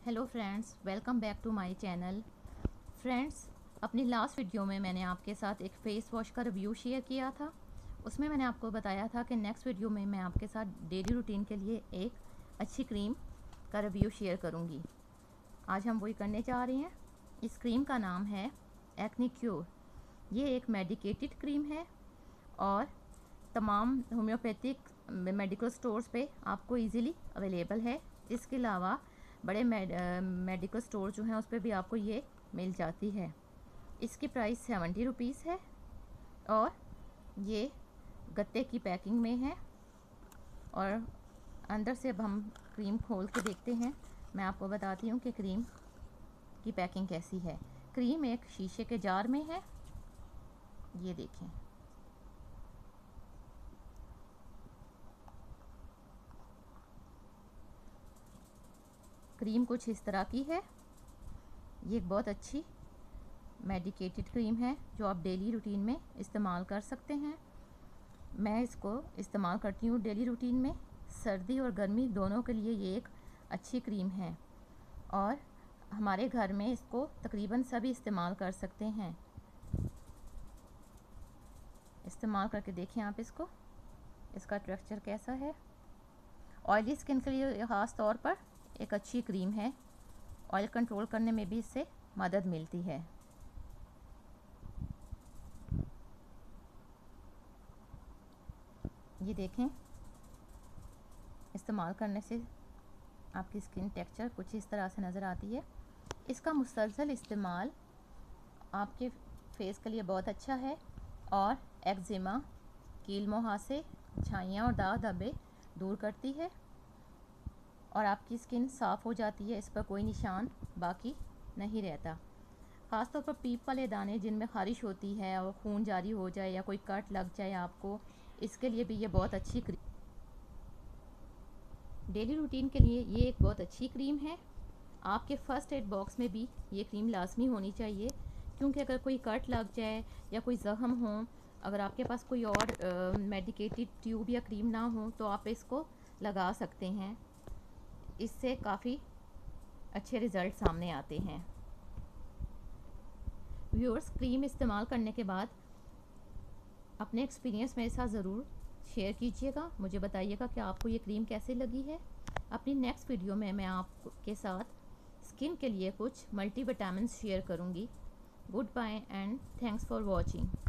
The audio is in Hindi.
Hello friends, welcome back to my channel. Friends, अपनी लास्ट वीडियो में मैंने आपके साथ एक फ़ेस वॉश का रिव्यू शेयर किया था। उसमें मैंने आपको बताया था कि नेक्स्ट वीडियो में मैं आपके साथ डेली रूटीन के लिए एक अच्छी क्रीम का रिव्यू शेयर करूंगी। आज हम वही करने जा रहे हैं। इस क्रीम का नाम है एक्ने क्योर। ये एक मेडिकेटेड क्रीम है और तमाम होम्योपैथिक मेडिकल स्टोर्स पे आपको इजीली अवेलेबल है। इसके अलावा बड़े मेडिकल स्टोर जो हैं उस पर भी आपको ये मिल जाती है। इसकी प्राइस 70 रुपीज़ है और ये गत्ते की पैकिंग में है। और अंदर से अब हम क्रीम खोल के देखते हैं। मैं आपको बताती हूँ कि क्रीम की पैकिंग कैसी है। क्रीम एक शीशे के जार में है, ये देखें। क्रीम कुछ इस तरह की है। ये एक बहुत अच्छी मेडिकेटेड क्रीम है जो आप डेली रूटीन में इस्तेमाल कर सकते हैं। मैं इसको इस्तेमाल करती हूँ डेली रूटीन में। सर्दी और गर्मी दोनों के लिए ये एक अच्छी क्रीम है और हमारे घर में इसको तकरीबन सभी इस्तेमाल कर सकते हैं। इस्तेमाल करके देखें आप इसको, इसका टेक्सचर कैसा है। ऑयली स्किन के लिए ख़ास तौर पर एक अच्छी क्रीम है। ऑयल कंट्रोल करने में भी इससे मदद मिलती है। ये देखें, इस्तेमाल करने से आपकी स्किन टेक्सचर कुछ इस तरह से नज़र आती है। इसका मुसलसल इस्तेमाल आपके फेस के लिए बहुत अच्छा है और एक्जिमा, कील मुहासे, छाइयाँ और दाग धब्बे दूर करती है और आपकी स्किन साफ़ हो जाती है। इस पर कोई निशान बाकी नहीं रहता। ख़ासतौर पर पीप वाले दाने जिनमें ख़ारिश होती है और खून जारी हो जाए या कोई कट लग जाए आपको, इसके लिए भी ये बहुत अच्छी डेली रूटीन के लिए ये एक बहुत अच्छी क्रीम है। आपके फ़र्स्ट एड बॉक्स में भी ये क्रीम लाजमी होनी चाहिए, क्योंकि अगर कोई कट लग जाए या कोई ज़ख़म हो, अगर आपके पास कोई और मेडिकेटेड ट्यूब या क्रीम ना हो तो आप इसको लगा सकते हैं। इससे काफ़ी अच्छे रिज़ल्ट सामने आते हैं। व्यूअर्स, क्रीम इस्तेमाल करने के बाद अपने एक्सपीरियंस मेरे साथ ज़रूर शेयर कीजिएगा। मुझे बताइएगा कि आपको ये क्रीम कैसे लगी है। अपनी नेक्स्ट वीडियो में मैं आपके साथ स्किन के लिए कुछ मल्टीविटामिन्स शेयर करूँगी। Goodbye and thanks for watching.